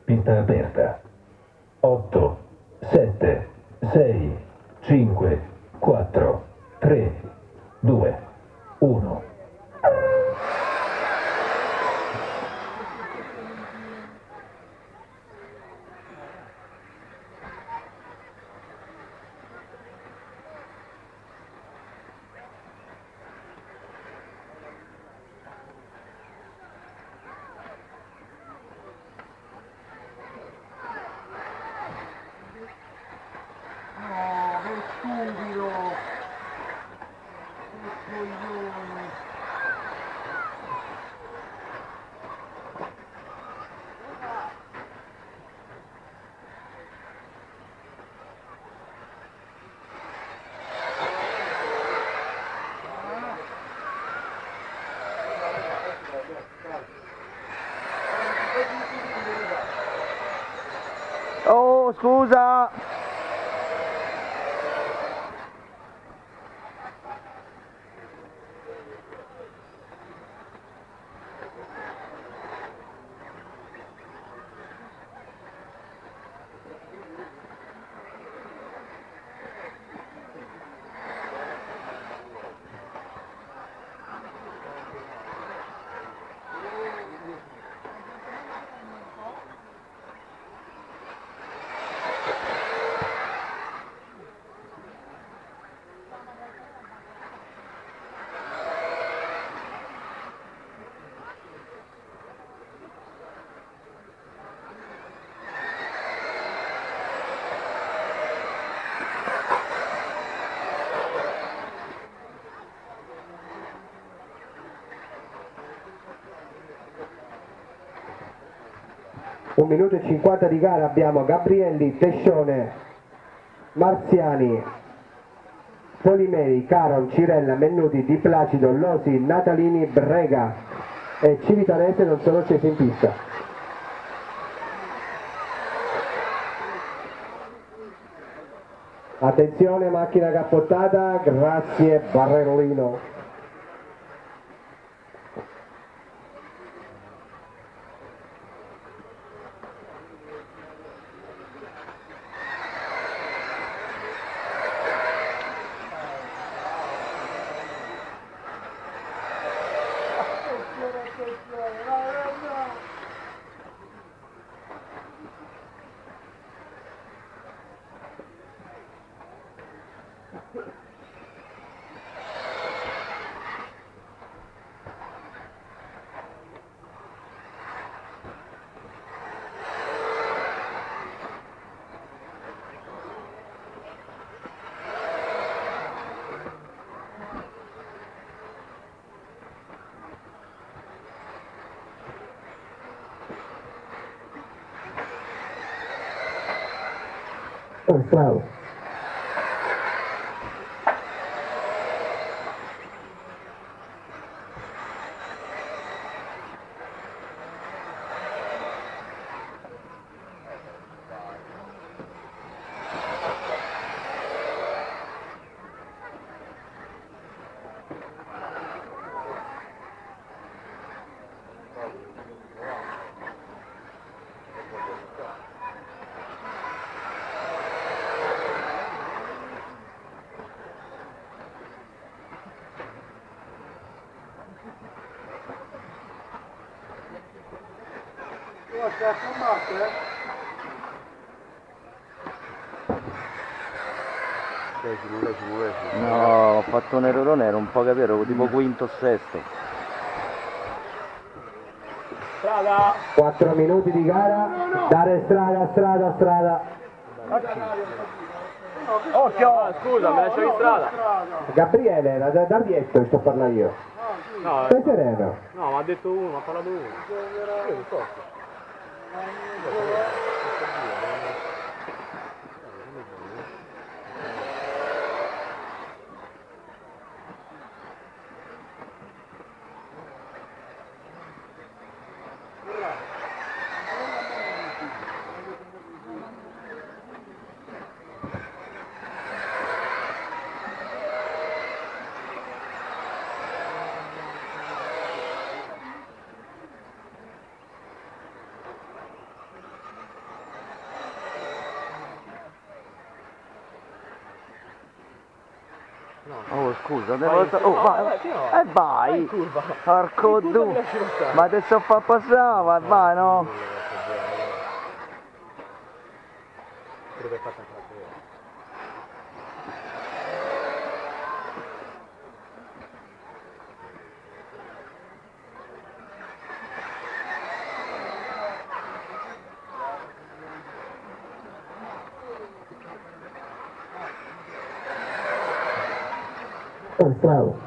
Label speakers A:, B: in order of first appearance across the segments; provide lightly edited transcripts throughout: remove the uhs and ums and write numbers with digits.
A: pista aperta. 8, 7, 6, 5, 4, 3, 2, 1.
B: Oh, scusa! Un minuto e 50 di gara, abbiamo Gabrielli, Tescione, Marziani, Polimeri, Caron, Cirella, Mennuti, Di Placido, Losi, Natalini, Brega e Civitanese non sono scesi in pista. Attenzione, macchina cappottata, grazie Barrerolino. Bravo. No, ho fatto un errore, ero un po' capito, tipo quinto o sesto.
C: Strada!
B: 4 minuti di gara, dare strada.
C: Occhio! Scusa, mi lascio in strada!
B: Gabriele, da dietro sto parlando io.
C: No,
B: Stai sereno.
C: no, mi ha detto uno, mi ha parlato uno. Io non so.
D: Oh scusa, devo... Oh, vai, vai! Porco du! Ma te so far passare, vai, no?
B: Bravo.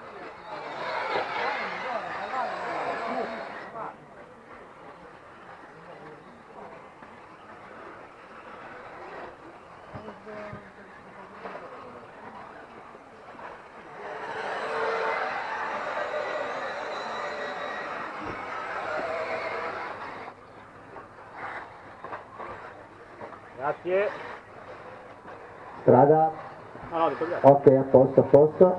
C: Grazie.
B: Strada.
C: No, ho detto grazie.
B: Ok, a posto, a posto.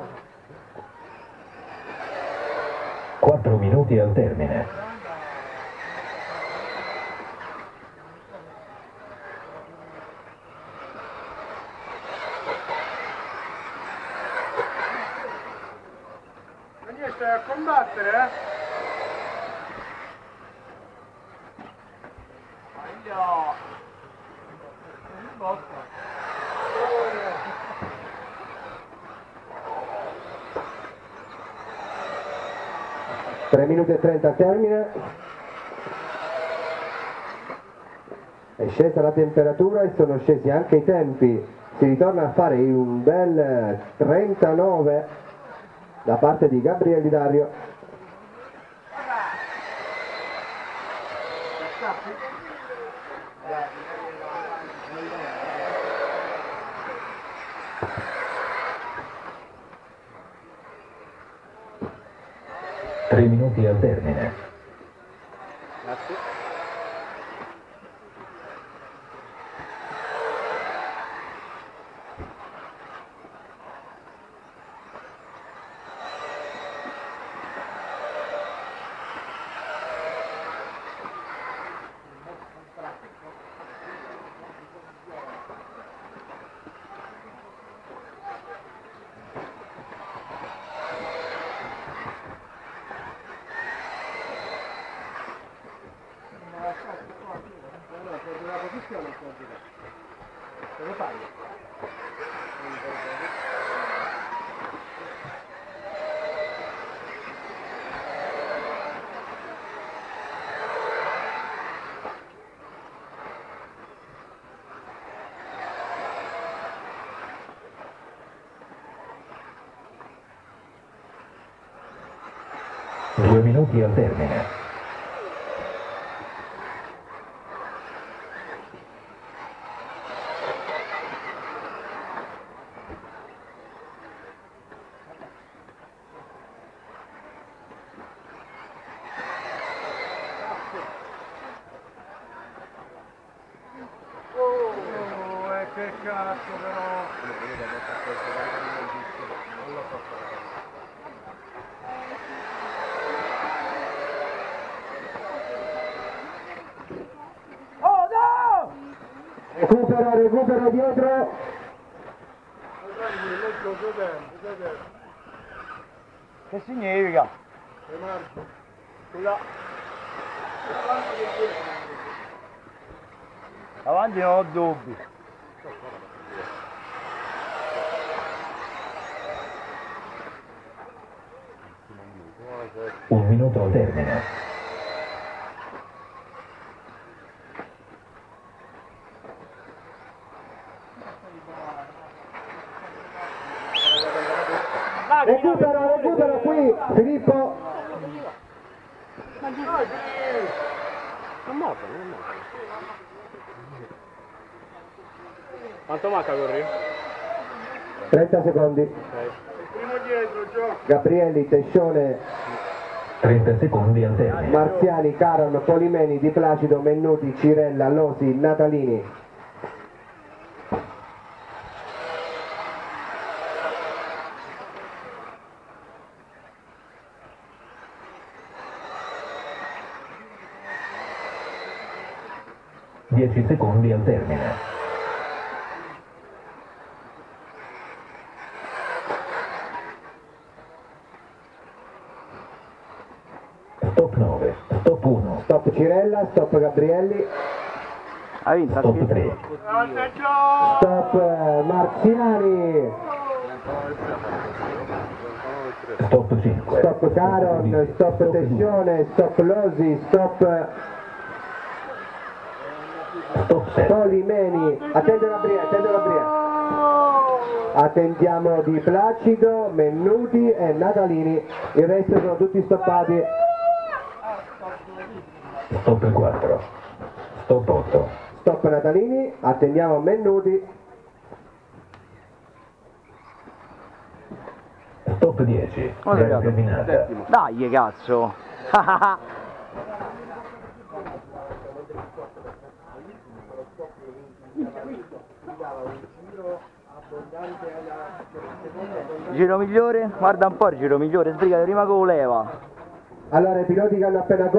A: 4 minuti al termine.
C: Ma niente, stai a combattere, eh? Aia! Basta.
B: 3 minuti e 30 al termine. È scesa la temperatura e sono scesi anche i tempi. Si ritorna a fare un bel 39 da parte di Gabriele Dario.
A: Tre minuti al termine.
C: Grazie.
A: Due minuti al termine.
C: Che cazzo però! Oh no!
B: Recupero dietro.
D: Che significa?
C: Scusa.
D: Avanti non ho dubbi.
A: Un minuto al termine.
B: Recupero qui, Filippo.
C: Non morto. Quanto manca corri?
B: 30 secondi.
C: Primo dietro, gioco.
B: Gabrielli, Tescione,
A: 30 secondi al termine.
B: Marziani, Caron, Polimeni, Di Placido, Mennuti, Cirella, Losi, Natalini.
A: Dieci secondi al termine.
B: Stella, stop Gabrielli,
D: Hai vinto
A: Stop
D: anche
A: 3.
C: Grande Gio!
B: stop Marzinani,
A: Stop 5.
B: stop Caron, stop Tessione, stop Losi, stop
A: Stop 7.
B: Polimeni, attende Gabriele. Attendiamo di Placido, Mennuti e Natalini, il resto sono tutti stoppati.
A: Stop 4. Stop 8.
B: Stop Natalini, attendiamo Mennuti,
A: Stop 10.
D: Oh,
A: Gara
D: ragazzi.
A: terminata.
D: Dai, cazzo! Giro migliore? Guarda un po' il giro migliore, sbrigate prima con leva.
B: allora i piloti che hanno appena